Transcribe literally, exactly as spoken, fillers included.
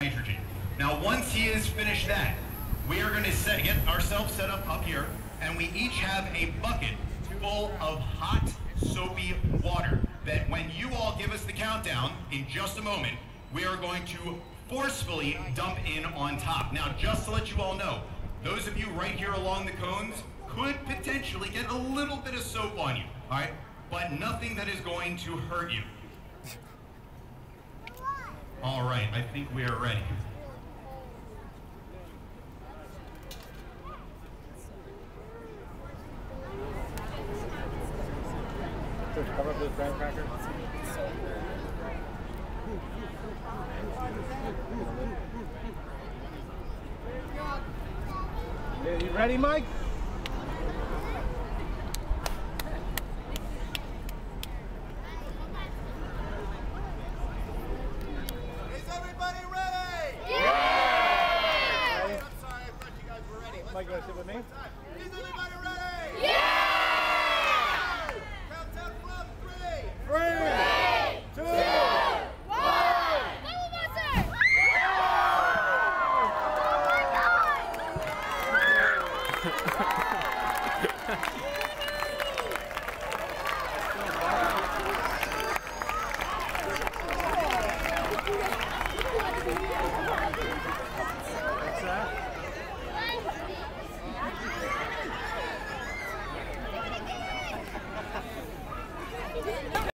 nitrogen. Now once he has finished that, we are going to set, get ourselves set up up here, and we each have a bucket full of hot, soapy water that when you all give us the countdown in just a moment, we are going to forcefully dump in on top. Now, just to let you all know, those of you right here along the cones could potentially get a little bit of soap on you, all right? But nothing that is going to hurt you. All right, I think we are ready. Cover up those graham crackers. Yeah, you ready, Mike? Is everybody ready? Yeah! I'm sorry, I thought you guys were ready. Let's Mike, you want to sit with me? Is everybody ready? Yeah! Countdown from three. Three, two, Two, one! Double buzzer! Oh my God!